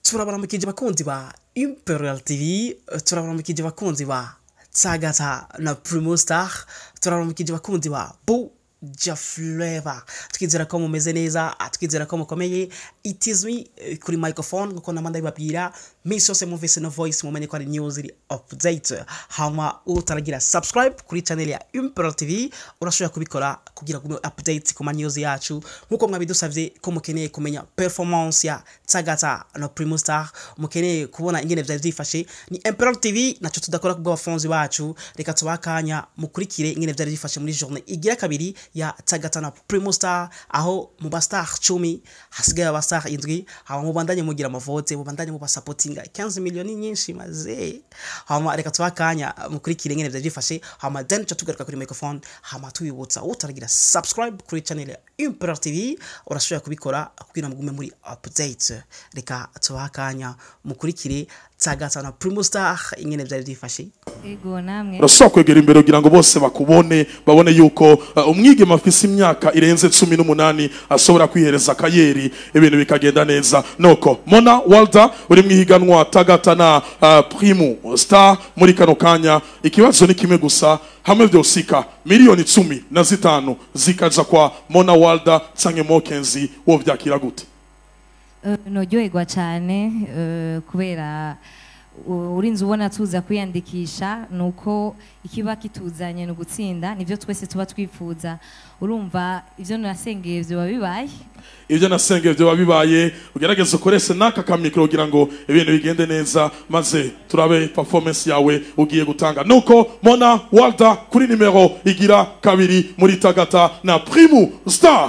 turabaramukije bakunzi ba Imperial TV, turabaramukije bakunzi ba Tsagata na Primo Star, turabaramukije bakunzi ba Jafleva. Twizera ko mumeze neza, twizera ko mukomeye. It is me kuri microphone kuko namanda bibabwira miss yose muvise no voice mumenye ko ari news iri update. Hama utaragira subscribe kuri channel ya Imperial TV urashobora kubikora kugira ngo update ku news yacu nkuko mwabidusavye ko mukeneye kumenya performance ya Tsagata na Primo Star, mukeneye kubona ingene vyifashe. Ni Imperial TV naco tudakora kubwa bafunzi bacu, reka tubakanya mukurikire ingene vyifashe muri journée igira kabiri ya Tsagata na Primo Star, aho mu ba star 10 hasigaye aba star 7, aho mubandanye mugira amavote, mubandanye mu supportinga 15 million nyinshi maze. Hama reka tubakanya mukurikire ingene vyifashe, hama then tugaruka kuri microphone, hama tubibutsa utaragira subscribe kuri channel ya Imperial TV urashobora kubikora kugira mugume muri update. Reka tubakanya mukurikire Tsagata na Primo Star ingene vyifashe. Ego namwe urashobora kwegera imbere kugira ngo bose bakubone babone yuko umwigeme afise imyaka irenze 18 ashobora kwihereza kayeri ibintu bikagenda neza. Noko Mona Walda uri mwihiganwa Tsagata na Primo Star muri kano kanya, ikibazo ni kimwe gusa, hamwe vyosika miliyoni 15 zikaja kwa Mona Walda canke Mokenzi, wo vyakira gute? Nojyoherwa cyane kubera urinze ubona tuza kwiyandikisha nuko ikiba kituzanye no gutsinda nivyo twese tuba twifuza. Urumva ivyo nasengeye byo babibaye, ivyo nasengeye byo babibaye. Ugerageze ukoreshe naka kamikro kugira ngo ibintu bigende neza, maze turabe performance yawe ugiye gutanga. Nuko Mona Walda kuri nimero igira kabiri muri Tsagata na Primo Star.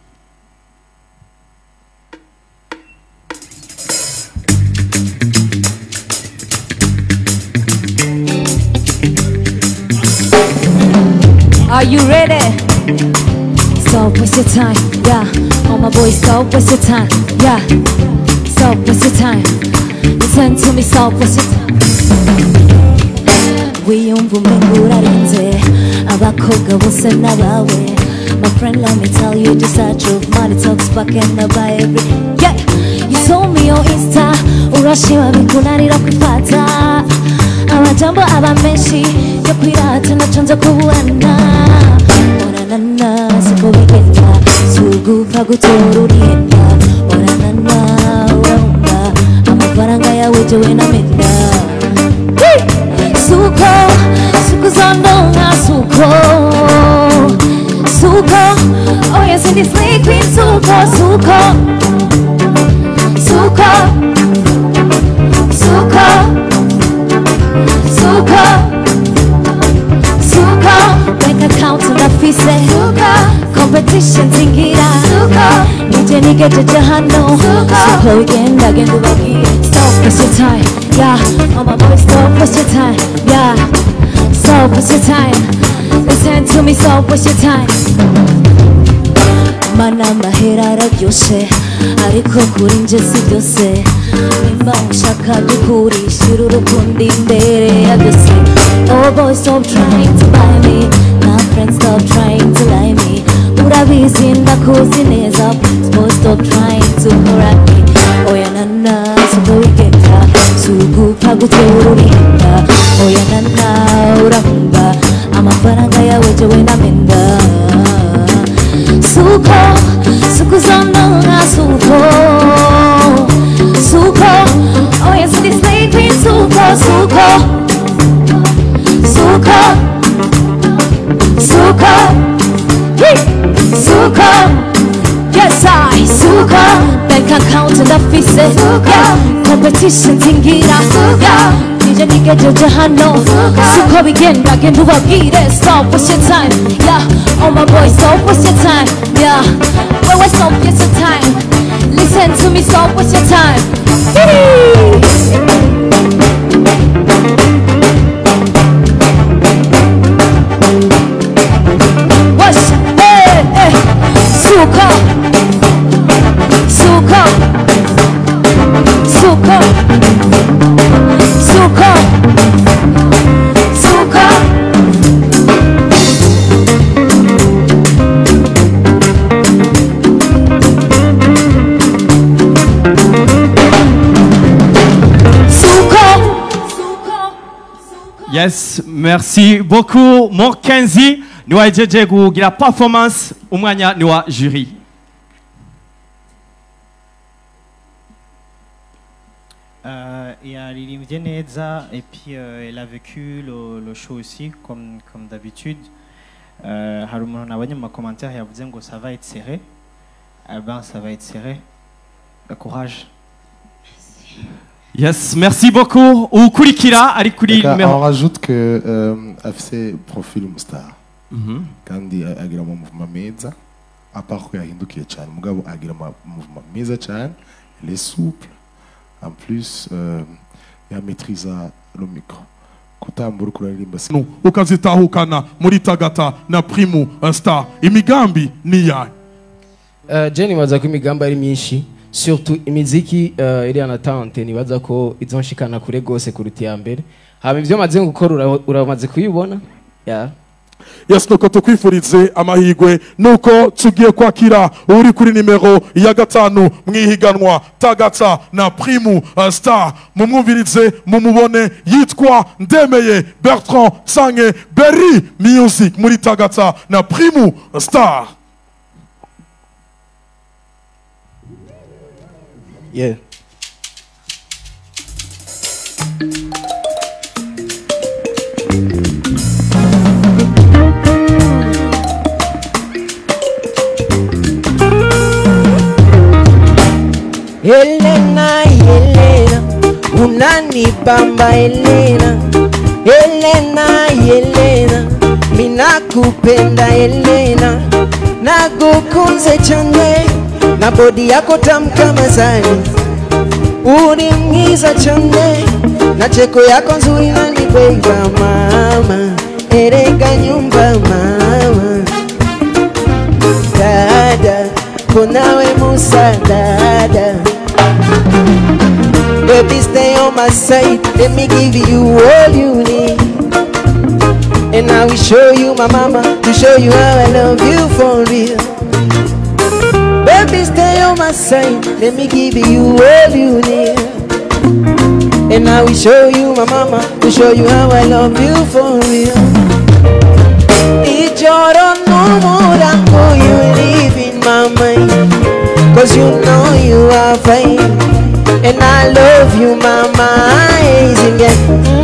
Are you ready? Stop, waste your time, yeah. All my boys, stop, waste your time, yeah. Stop, waste your time. Listen to me, stop, waste your time. Wiyumva umengo urarenze abakobwa bose nabawe. My friend, let me tell you just a truth. Money talks back and about every. Yeah, you told me on Insta urashima bikunanira kwifata. Amajambo aba menshi yo kwirata naconze kubuana. Oranana siko bigenda sugupa gutora urihenda. Oranana urumva amafaranga yawe jewe namenda. Suko zondonga suko oh yes in the slay queen suko bank account in the fise competition tingira nije nigeje jahano suko igenda genda ubabwire. Stop, waste your time, yeah. All my boys, stop, waste your time, yeah. Stop, waste your time. Listen to me, stop, waste your time. Mana mahera araryoshe ariko kuri nje si byose. Nimba ushaka dukurishira urukundo imbere ya byose. Oh boy, stop trying to buy me. My friends, stop trying to lie me. Urabizi ndakuzi neza, stop trying to correct me. Oya nana siko bigenda sugupa gutora urihenda. Oya nana urahumba amafaranga yawe jewe namenda. Suko zondonga suko oh yes this slay queen suko yes I suko bank account in the fise yeah. Competition tingira yeah. Nije nigeje jahano suko bigenda genda ubabwire. Stop, waste your time, yeah. All my boys, stop, waste your time, yeah. Well, stop, waste your time. Listen to me, stop, waste your time. Wash, hey. Suko Yes, merci beaucoup. Mon Kenzi, nous avons dit la performance au moins nous jury. Et elle Neza et puis elle a vécu le show aussi comme d'habitude. Harumon a envoyé ma commentaire et a dit que ça va être serré. Eh ben ça va être serré. Courage. Yes, merci beaucoup. Ou Kulikira, Ali Kuli On rajoute que FC profil star. Kandi agira mu mouvement meza. À part que yahindukiye cyane, mugabo agira mu mouvement meza cyane, il est souple. En plus, il maîtrise le micro. Kutambura kuririmba no ukazitahukana muri Tagata na Primu Star. Imigambi ni yayo. Jenny waza ko imigambi ari myinshi. Surtout imiziki iri anatante nibaza ko izonshikana kure gose kuruti ya mbere. Haba ivyo maze gukora uramaze kuyibona? Yeah. Yes, nuko tukwifurize amahigwe nuko tugiye kwakira uri kuri nimero ya 5 mwihiganwa Tagata na Primu Star. Mumwumvirize mumubone yitwa Ndemeye Bertrand Sange Berry Music muri Tagata na Primu Star. Yeah. Elena, Elena, unanibamba Elena. Elena, Elena, minakupenda Elena. Nagukunze chane, na body yako tamu kama zani. Uri mwiza chane, na cheko yako nzuri nanibeba mama. Erega nyumba mama. Dada, kunawe musa dada. Baby, stay on my side. Let me give you all you need. And I will show you my mama to show you how I love you for real. Baby, stay on my side. Let me give you all you need. And I will show you my mama to show you how I love you for real. Ijoro no more you live in my mind. Cause you know you are fine. And I love you, mama, amazing, yeah.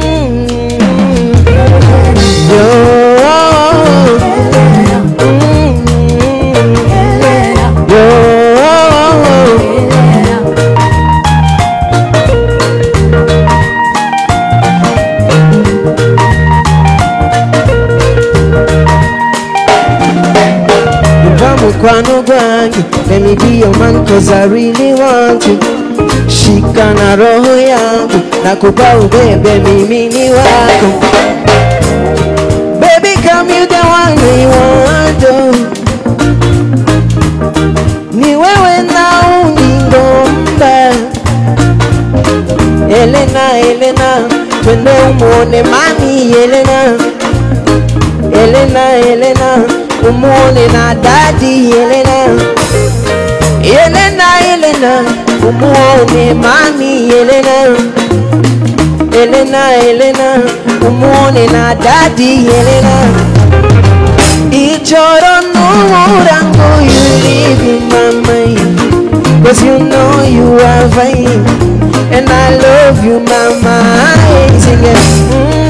Let me be your man cause I really want you. Shika na roho yangu nakupa ubebe mimi ni wako. Baby come you the one we want to. Ni wewe na uningomba. Elena, Elena, twende umuone mami Elena. Elena, Elena, umuone na daddy Elena. Elena, Elena, umuone mami Elena. Elena, Elena, umuone na daddy Elena. Ijoro nurango you live in my mind. Cause you know you are fine. And I love you mama. Sing it.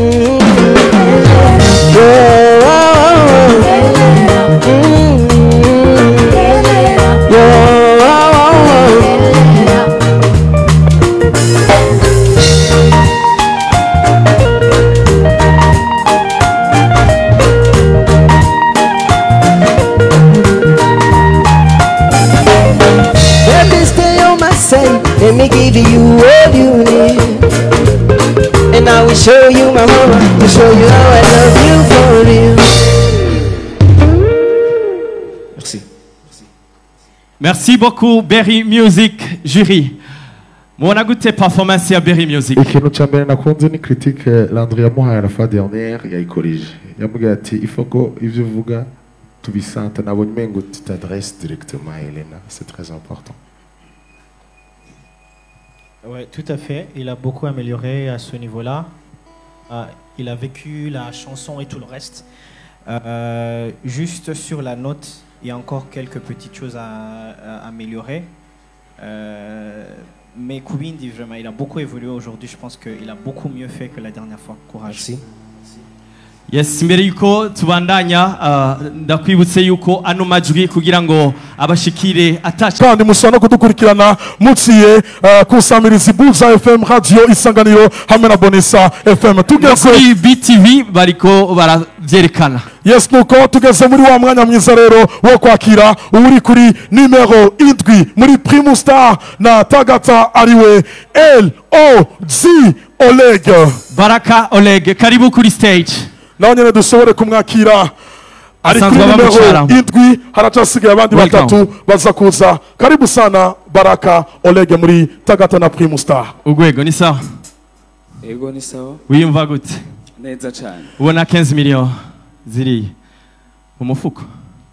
Let me give you all you need. And I will show you my mama, to show you how I love you for real. Merci. Merci beaucoup, Berry Music jury. On a goûté performance à Berry Music. Ikintu cya mbere nakunze ni critique Landry yamuhaye la fois dernière yayikorije. Yamubwiye ati il faut ko ivyo uvuga tubisante nabonye mengo tu t'adresses directement à Elena, c'est très important. Ouais, tout à fait. Il a beaucoup amélioré à ce niveau-là. il a vécu la chanson et tout le reste. Juste sur la note, il y a encore quelques petites choses à améliorer. Mais Kubin dit vraiment, il a beaucoup évolué aujourd'hui. Je pense qu'il a beaucoup mieux fait que la dernière fois. Courage. Merci. Yes, mbere yuko tubandanya ndakwibutse yuko ano majwi kugira ngo abashikire atasha kandi musana kudukurikirana mutsiye kusamiriza Buza FM radio Isanganiro hamwe na Bonesa FM tugeze kuri BTV bariko baravyerekana. Yes, nuko tugeze muri wa mwanya mwiza rero wo kwakira uri kuri numero 7 muri Primus Star na Tagata ariwe LOZ Oleg. Baraka Oleg, karibu kuri stage. Naho nyene dushobore kumwakira ari kuri numero 7 haracasigaye abandi batatu baza kuza. Karibu sana Baraka Oleg muri Tagata na Primus Star. Ugwego ni sawa? Ego ni sawa. Wiyumva gute? Neza cyane. Ubona 15 million ziri mu mufuko?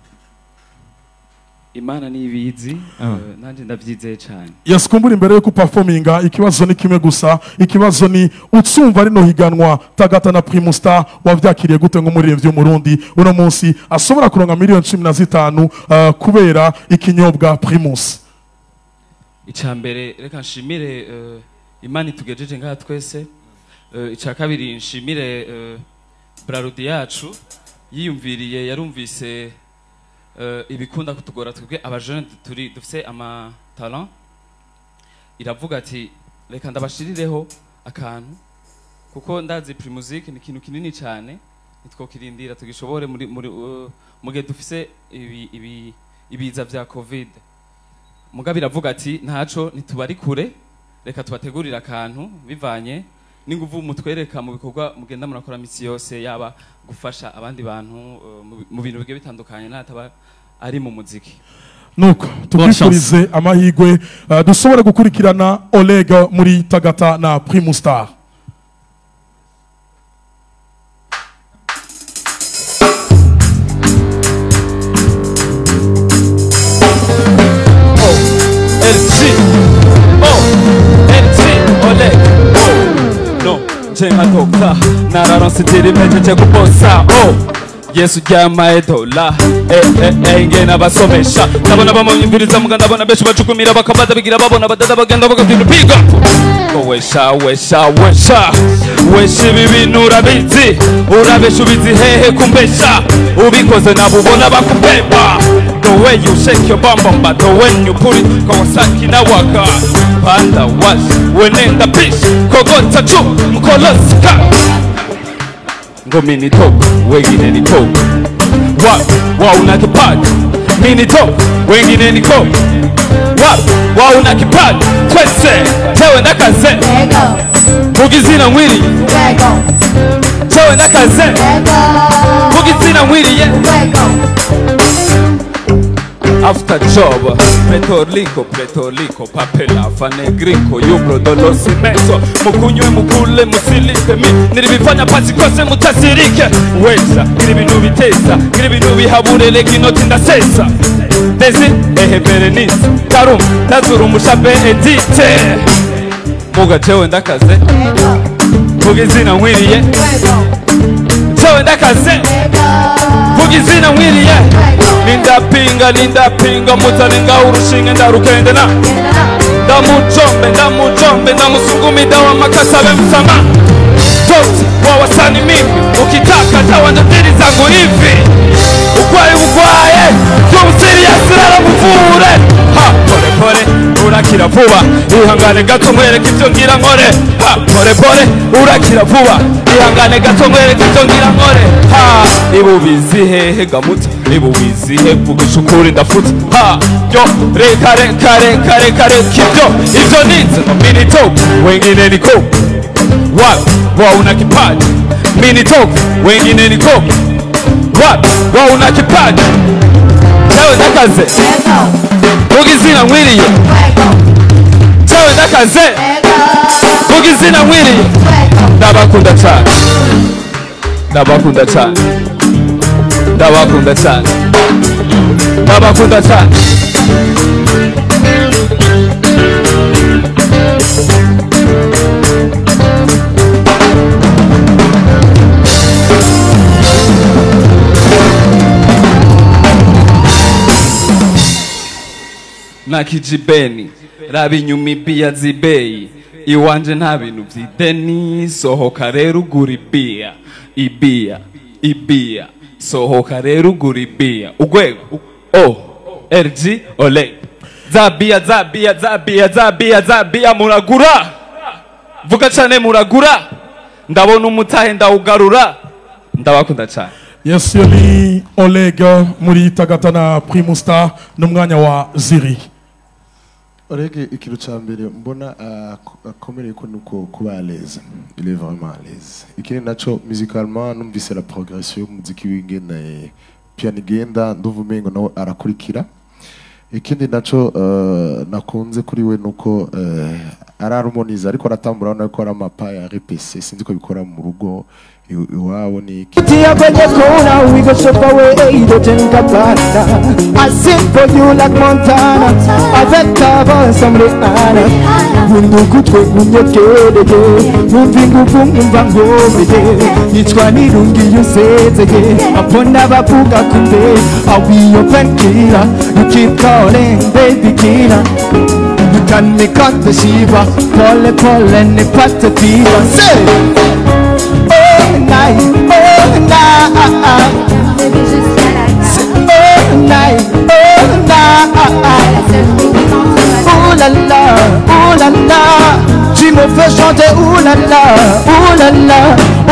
Imana nibizi nanje ndavyizeye cyane. Yes, kumbura imbere yo kuperforminga ikibazo ni kimwe gusa, ikibazo ni utsumva rino higanwa Tagata na Primus Star wavyakiriye gute ngo muri revyo Murundi uno munsi asobora kuronga miliyoni 15 kubera ikinyobwa Primus. Icambere reka nshimire Imana itugejeje ngaha twese. Ica kabiri nshimire Brarudi yacu yiyumviriye yarumvise ibikunda kutugora twebwe abajene turi dufise ama talent, iravuga ati reka ndabashirireho akantu kuko ndazi Primusic ni ikintu kinini cyane nitwokirindira tugishobore mugihe dufise ibiza vya covid. Mugabe iravuga ati ntaco nitubari kure, reka tubategurira akantu bivanye n'inguvu mutwereka mu bikorwa mugenda murakora misi yose, yaba gufasha abandi bantu mu bintu bigiye bitandukanye nataba ari mu muziki. Nuko tubifurize amahigwe dushobore gukurikirana Oleg muri Tagata na Primus Star. Jenga toka nararonse tirimeje cyo kuposa Yesu jamae dola ngena basomesha nabona bamuyimviriza muga ndabona beshi bacukumira bakabaza bigira babona badada bagenda bagatinda piga wesha ibintu urabizi urabesha ubizi hehe kumbesha ubikoze nabubona bakupemba. The way you shake your bum bum, but the way you put it, Kawasaki na waka Panda wash, wenenda pish Kogota chu, mkoloska Ngo mini talk, wengine ni talk Wa unakipad Mini talk, wengine ni talk Wa unakipad Twese, tewe nakaze Mugizina mwili Tewe nakaze Mugizina mwili After job, pretorlico, papela, fanegrico, yubro, dolosi, meso Mukunywe, mukule, musilike, nilibifanya pasi kose mutasirike Weza, nilibinu biteza, nilibinu bihabure, kinoti ndasesa Dezi, Berenice, Karum, Nazuru, Mushabe, Edite Muga chewe ndakaze Mugizina mwiriye Chewe ndakaze Mugizina mwiriye Ninda pinga mutarenga urushinge ndarukendena Ndamuchombe ndamusungumi dawa makasabe msama Toti wawasani mimi ukitaka dawa ndadiri zangu hivi Ugwaye Tumsiri ya sirara muvure Pole urakira vuba Ihangane gato mwereke ivyo ngira nkore Pole urakira vuba Ihangane gato mwereke ivyo ngira nkore Ibubizi hehe gamuta Ibubizi he vugisha ukuri ndafuta Yo reka kivyo Ivyo nize no mini talk Wengine niko Wa unakipaji Mini talk Wengine niko Wa unakipaji Tewe nakaze Mugizina mwiriye Tewe nakaze Mugizina mwiriye Ndabakunda cyane Ndabakunda cyane Ndabakunda cyane Ndabakunda cyane na kijibeni raba inyuma ibia zibeyi iwanje nta bintu vy'ideni sohoka rero ugura ibia sohoka rero ugura ibia ugwego RG ole zabia muragura vuga cyane muragura ndabona umutahe ndawugarura ndabakunda cyane. Yes, ni Oleg muri Tagata na Primus Star n'umwanya wa Ziri. Oleg ikintu cya mbere mbona akomereye ko nuko kuba à l'aise. Il est vraiment à l'aise. Ikindi naco musicalement numvise la progression y'umuziki w'ingene piano igenda nduvumengo no arakurikira. Ikindi naco nakunze kuri we nuko ararumoniza ariko aratambura nako ari amapa ya RPC sinzi ko bikora mu rugo iwabo ni Tia kwenye kona we go shop away Dojenga bata I sing for you like Montana avec ta voix semble ana Bundu kutwe kunyekede Muvingu kumva ngomede Nichwa nirungi yusezege Aponda bapuga kumbe I'll be your pen killer You keep calling baby killer You can make up the shiva Pole ne patativa Say all night Baby, jusqu'à la all night Ooh la la Tu me fais chanter ooh la la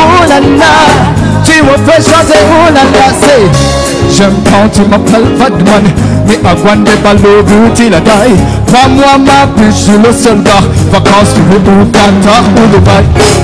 Tu me fais chanter ooh la la J'aime quand tu m'appelles Batman Mais à Guande Balo Bouti la taille Prends-moi ma puce, je suis le soldat Vacances tu veux au Qatar ou Dubaï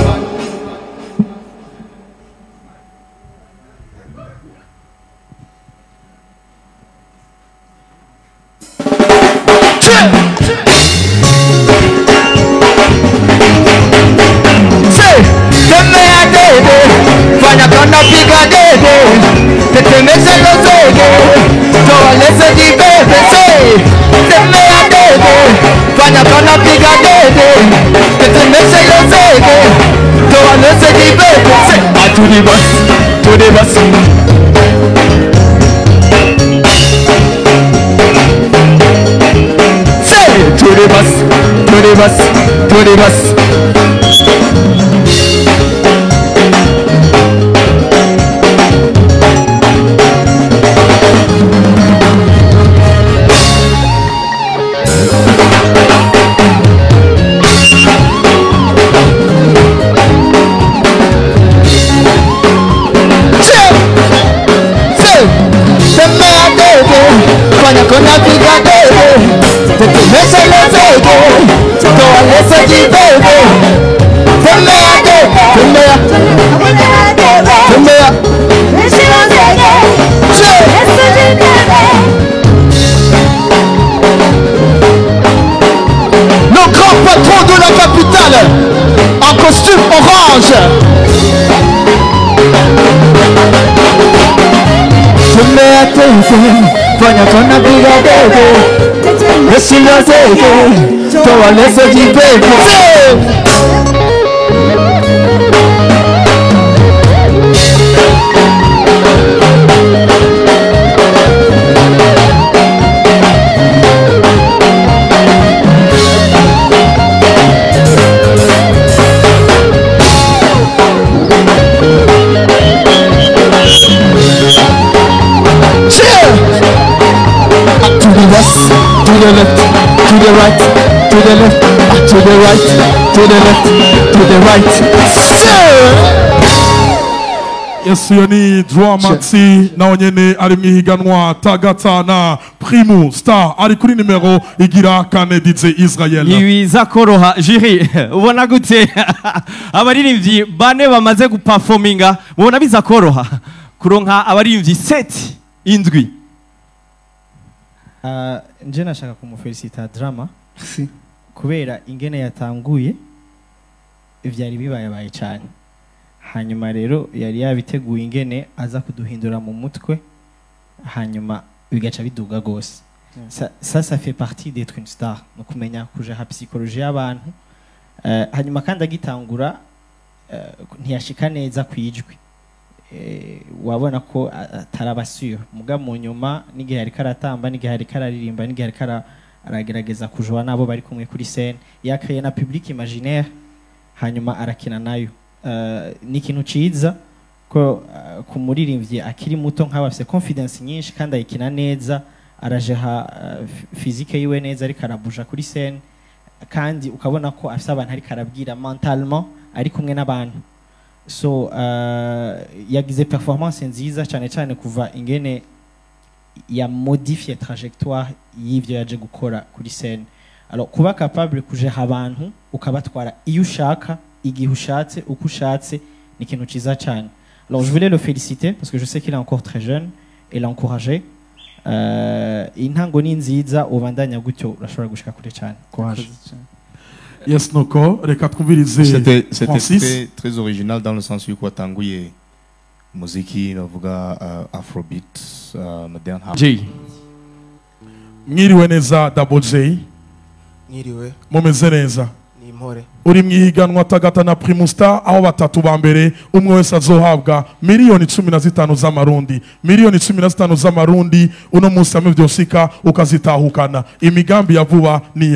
To the bus. Say to the bus, to the bus, to the bus. Kona piga dede Tetemesha lezege Toa lesa jibebe Tembea dede Tembea Tembea Meshi lezege Lesa jibebe Le grand patron de la capitale En costume orange Tembea dede Fanya kona piga dede Yeshi lezege Toa lesa jibebe To the left, to the right, to the left, to the right, to the left, to the right. Yesu yani Dramati na nyene ari mwihiganwa Tagata na Primus Star ari kuri numero igira kane DJ Israel. Yiwiza koroha Jiri ubona gute abaririmbyi bane bamaze guperforminga ubona biza koroha kuronka abaririmbyi set indwi. Nje nashaka kumufelicita Drama kubera ingene yatanguye ivyari bibaye cyane hanyuma rero yari yabiteguye ingene aza kuduhindura mu mutwe hanyuma bigaca biduga gose ça fait partie d'être une star no kumenya kuja psychologie y'abantu hanyuma kandi agitangura ntiyashika neza kwijwi wabona ko atarabasure muga mu nyuma n'igihe ari karatamba n'igihe ari kararirimba n'igihe ari aragerageza kujwa nabo bari kumwe kuri scène yakreye na public imaginaire hanyuma arakina nayo ni ikintu ciza ko ku muririmbyi akiri muto nk'aba afite confidence nyinshi kandi ayikina neza arajeha physique yiwe neza ariko arabuja kuri scène kandi ukabona ko afite abantu ariko arabwira mentalement ari kumwe n'abantu so yagize performance nziza cyane cyane kuva ingene ya modifier trajectoire y'ivyo yaje gukora kuri scène alors kuba capable kujeha abantu ukabatwara iyo ushaka igihe ushatse uko ushatse ni ikintu ciza cyane. Alors je voulais le féliciter parce que je sais qu'il est encore très jeune et l'encourager. Intango ni nziza ubandanya gutyo urashobora gushika kure cyane. Courage. Yes noko reka twumvirize c'était Francis. très original dans le sens yuko watanguye muziki navuga afrobeat modern hip J. Mwiriwe neza Double J. Mwiriwe. Mumeze neza. Ni impore. Uri mwihiganwa Tagata na Primus Star aho batatu ba mbere umwe wese azohabwa miliyoni 15 z'amarundi. Miliyoni 15 z'amarundi uno munsi amwe vyosika ukazitahukana. Imigambi ya vuba ni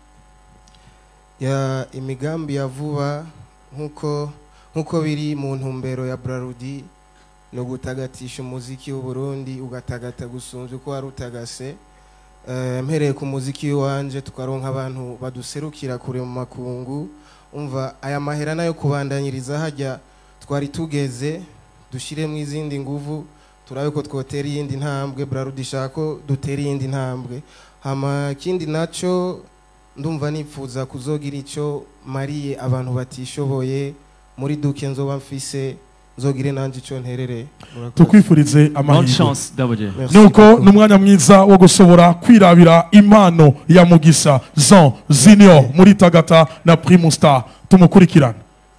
ya imigambi ya vuba nkuko biri mu ntumbero ya Brarudi no gutagatisha umuziki w'u Burundi ugatagata gusunzwe ko warutagase mpereye ku muziki wanje tukaronka abantu baduserukira kure mu makungu umva aya mahera nayo kubandanyiriza hajya twari tugeze dushire mu izindi nguvu turabe ko twotera yindi ntambwe Brarudi shako dutera yindi ntambwe hama kindi naco ndumva nipfuza kuzogira ico mariye abantu batishoboye muri duke nzoba mfise nzogire nanje ico nterere tukwifurize amahirwe. Bonne chance Double J. Nuko numwanya mwiza wo gusobora kwirabira impano ya Mugisha Jean Junior muri Tagata na Primus Star tumukurikirana.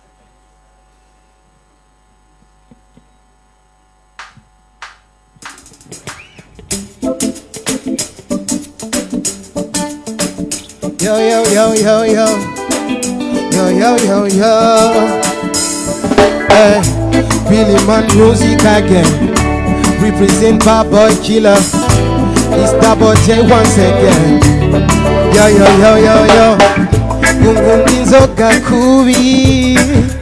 Yo yo yo yo yo yo yo yo yo hey, Billy Man music again represent Bad Boy Killer it's Double J once again yo yo yo yo yo Gungundi nzoga kubi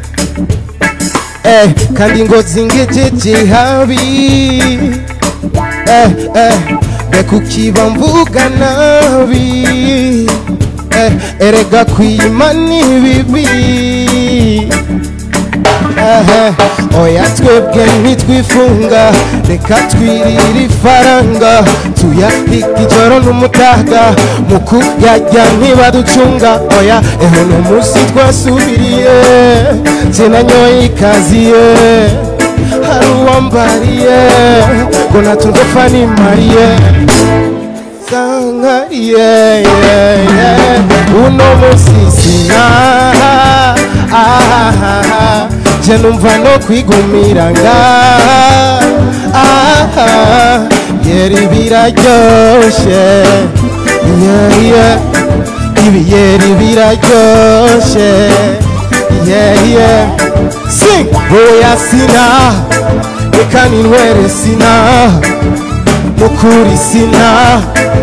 kandi ngo zingejeje habi bekukiba mvuga nabi erega kwimani bibi oya twebwe ntitwifunga reka twirira ifaranga tuyahika ijoro n'umutaga mu kuyajya ntibaducunga oya eho n'umunsi twasubiriye sinanyoye ikaziye hari uwambariye ngo natundopfa nimariye sangariye uno munsi sinaha je numva no kwigumira yeri biraryoshe ibiyeri biraryoshe sing oya sina reka ninwere sina mukuri sina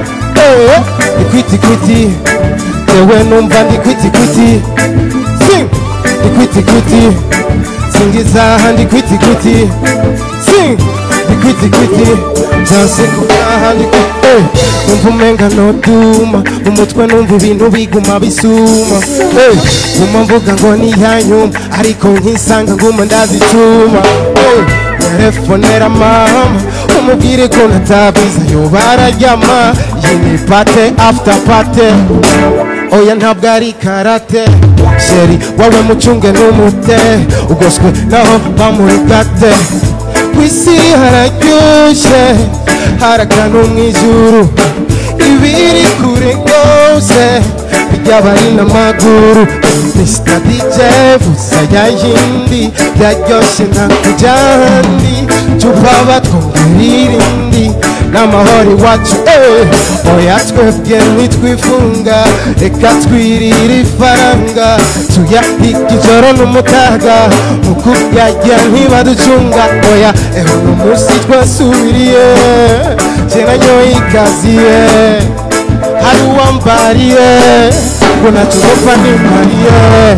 ikwiti tewe numva ndikwiti sing ikwiti singizaha ndikwiti sing ikwiti byose kubaha numva umenga noduma umutwe numva ibintu biguma bisuma guma mvuga ngo niyanyuma ariko nkisanga nguma ndazicuma telefonera mama umubwire ko natabiza yo bararyama yini pate after pate oya ntabwo ari karate sheri wawe mucunge n'umute ugoswe naho bamurigate kwisi hararyoshe harakana umwijuru ibiri kure rwose by'abari n'amaguru Mr. DJ vuza ya yindi yaryoshe nakujandi tubaba twumvirindi n'amahoro iwacu oya twebwe ntitwifunga reka twirira ifaranga tuyahika ijoro n'umutaga mu kuyajya ntibaducunga oya eho n'umunsi twasubiriye je nanyoye ikaziye hari uwambariye ngo natugopfa nimariye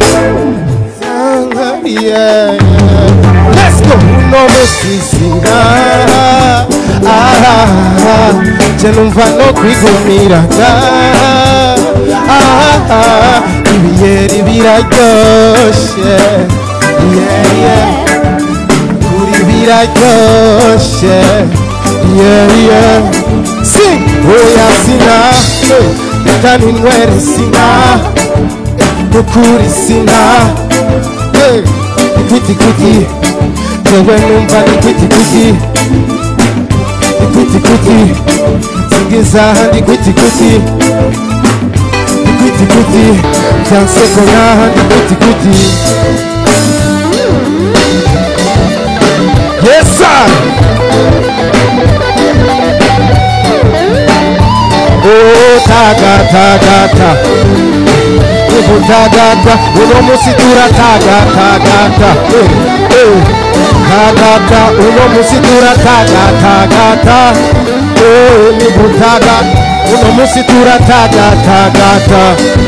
let's go uno musizira je numva no kwigumiraga ibiyeri biraryoshe kuri biraryoshe sing oya sina kandi nwere sina ukuri sina Ikuti kuti, jewe numva ikuti kuti, ikuti kuti, singiza handi ikuti kuti, ikuti kuti, janse kona handi ikuti kuti. Yes sir. Oh taga taga ta. Tagata, uno musitura tagata, tagata, uno musitura tagata, nibutaga, uno musitura tagata,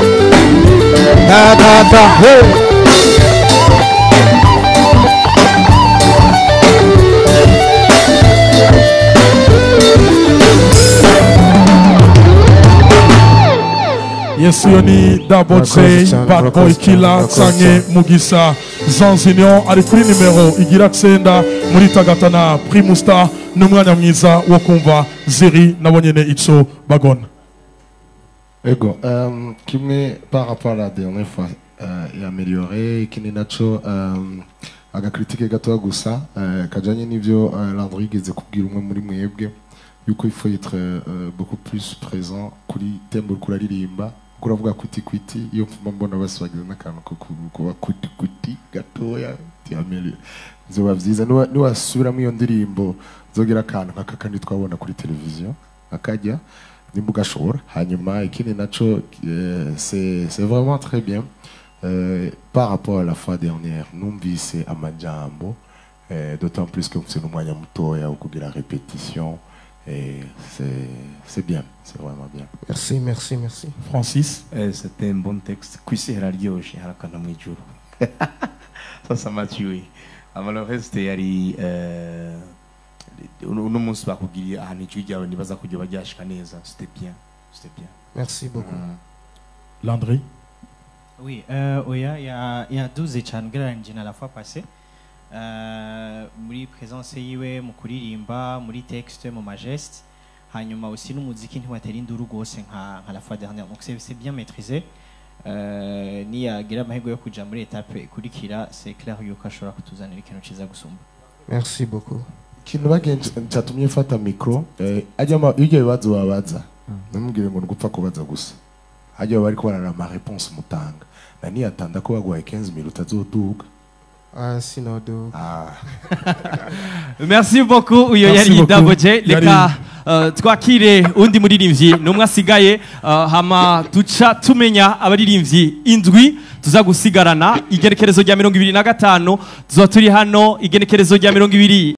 Yes, Yoni, Double J, Bad Boy Killer, Sange, Mugisa, Zanzinion, ari kuri nimero igira tsenda muri Tagatana, Primusta, n'umwanya mwiza wo kumva Ziri nabonyene ico bagona. Ego, kimwe par rapport à la dernière fois, est amélioré, ikindi naco agakritike gatoya gusa, kajanye n'ivyo Landry geze kubwira umwe muri mwebwe, yuko il faut être beaucoup plus présent kuri tembo kuraririmba. Kuravuga kuti kuti iyo mfuma mbona baswagiza n'akantu ko kuba kuti kuti gatoya tiameli zoba vyiza niwasubiramo iyo ndirimbo zogira akantu nkaka kandi twabona kuri televiziyo akajya nimbuga gashobora hanyuma ikindi naco c'est vraiment très bien par rapport à la fois dernière numvise amajambo d'autant plus que c'est n'umwanya mutoya wo kugira répétition. Et c'est bien, c'est vraiment bien. Merci, merci, merci. Francis, c'était un bon texte. Kwisi hararyoshye harakana mu ijuru. Ça m'a tué. Le reste yari uno munsi bakubwiye ahantu ijwi ryawe nibaza kujya baryashika neza. C'était bien, c'était bien. Merci beaucoup. Landry. Oui, Oya, il y a 12 cyane ngereranyije na la fois passée. Muri présence yiwe mu kuririmba muri texte mu majeste hanyuma aussi n'umuziki ntiwatera induru gose nka la fois dernière donc c'est bien maîtrisé ni yagira amahirwe yo kuja muri étape ikurikira c'est clair yuko ashobora kutuzanira ikintu ciza gusumba. Merci beaucoup. Kintu bagenje cyatumye mfata micro ajya ibyo bibazo babaza namubwire ngo ngupfa kubaza gusa ajya bari ko bararama réponse mutanga nani atanda ko bagwaye 15 minutes azoduka. Ah, sinon do. Merci beaucoup uyo yari Double J leka twakire undi muririmbyi numwe asigaye hama tuca tumenya abaririmbyi indwi tuza gusigarana igenekerezo rya 2025 tuzo turi hano igenekerezo rya 20